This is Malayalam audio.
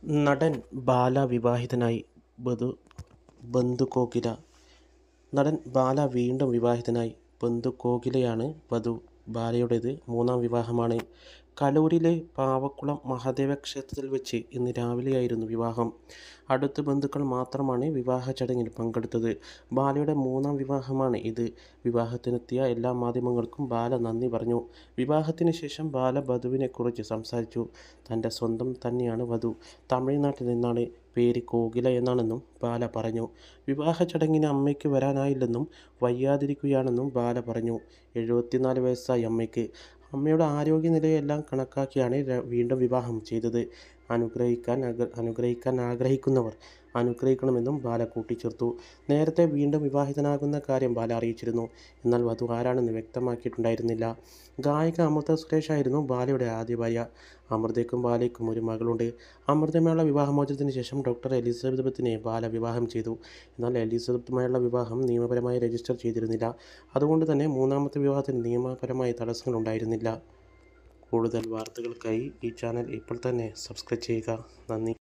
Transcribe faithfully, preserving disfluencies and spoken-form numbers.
നടൻ ബാല വിവാഹിതനായി. ബധു ബന്ധു കോകില. നടൻ ബാല വീണ്ടും വിവാഹിതനായി. ബന്ധു കോകിലയാണ് വധു. ബാലയുടേത് മൂന്നാം വിവാഹമാണ്. കലൂരിലെ പാവക്കുളം മഹാദേവ ക്ഷേത്രത്തിൽ വെച്ച് ഇന്ന് രാവിലെയായിരുന്നു വിവാഹം. അടുത്ത ബന്ധുക്കൾ മാത്രമാണ് വിവാഹ ചടങ്ങിൽ പങ്കെടുത്തത്. ബാലയുടെ മൂന്നാം വിവാഹമാണ് ഇത്. വിവാഹത്തിനെത്തിയ എല്ലാ മാധ്യമങ്ങൾക്കും ബാല നന്ദി പറഞ്ഞു. വിവാഹത്തിന് ശേഷം ബാല വധുവിനെക്കുറിച്ച് സംസാരിച്ചു. തൻ്റെ സ്വന്തം തന്നെയാണ് വധു. തമിഴ്നാട്ടിൽ നിന്നാണ്. പേര് കോകില എന്നാണെന്നും ബാല പറഞ്ഞു. വിവാഹ ചടങ്ങിന് അമ്മയ്ക്ക് വരാനായില്ലെന്നും വയ്യാതിരിക്കുകയാണെന്നും ബാല പറഞ്ഞു. എഴുപത്തിനാല് വയസ്സായി അമ്മയ്ക്ക്. അമ്മയുടെ ആരോഗ്യനിലയെല്ലാം കണക്കാക്കിയാണ് വീണ്ടും വിവാഹം ചെയ്തത്. അനുഗ്രഹിക്കാൻ അനുഗ്രഹിക്കാൻ ആഗ്രഹിക്കുന്നവർ അനുഗ്രഹിക്കണമെന്നും ബാല കൂട്ടിച്ചേർത്തു. നേരത്തെ വീണ്ടും വിവാഹിതനാകുന്ന കാര്യം ബാല അറിയിച്ചിരുന്നു. എന്നാൽ വധു ആരാണെന്ന് വ്യക്തമാക്കിയിട്ടുണ്ടായിരുന്നില്ല. ഗായിക അമൃത സുരേഷ് ആയിരുന്നു ബാലയുടെ ആദ്യ ഭാര്യ. അമൃതയ്ക്കും ബാലയ്ക്കും ഒരു മകളുണ്ട്. അമൃതയുമായുള്ള വിവാഹമോചനത്തിന് ശേഷം ഡോക്ടർ എലിസബത്തിനെ ബാല വിവാഹം ചെയ്തു. എന്നാൽ എലിസബത്തുമായുള്ള വിവാഹം നിയമപരമായി രജിസ്റ്റർ ചെയ്തിരുന്നില്ല. അതുകൊണ്ട് തന്നെ മൂന്നാമത്തെ വിവാഹത്തിന് നിയമപരമായ തടസ്സങ്ങൾ ഉണ്ടായിരുന്നില്ല. കൂടുതൽ വാർത്തകൾക്കായി ഈ ചാനൽ ഇപ്പോൾ തന്നെ സബ്സ്ക്രൈബ് ചെയ്യുക. നന്ദി.